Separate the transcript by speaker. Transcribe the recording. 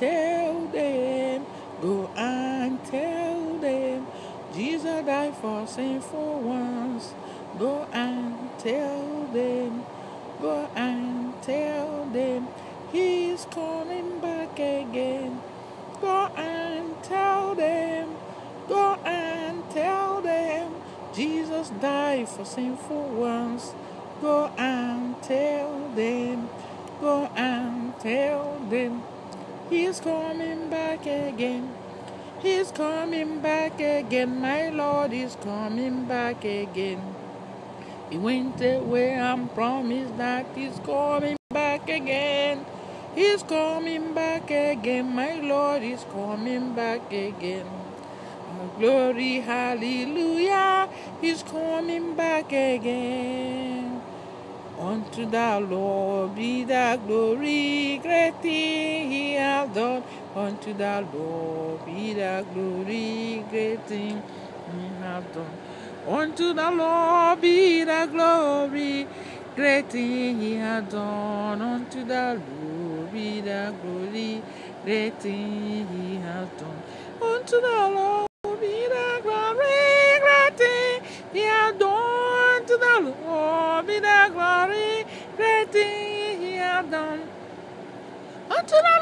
Speaker 1: tell them, go and tell them, Jesus died for sinful ones. Go and tell them, go and tell them, He's coming back again. Go and tell them, go and tell them, Jesus died for sinful ones. Go and tell them, go and tell them, He's coming back again. He's coming back again. My Lord is coming back again. He went away and promised that He's coming back again. He's coming back again. My Lord is coming back again. Glory, hallelujah. He's coming back again. Unto the Lord be the glory, great thing He has done. Unto the Lord be the glory, great thing He has done. Unto the Lord be the glory, great thing He has done. Unto the Lord be the glory, great thing He has done. Unto the Lord be the glory, great thing He has done. To the Lord be the glory, great thing He has done. Unto the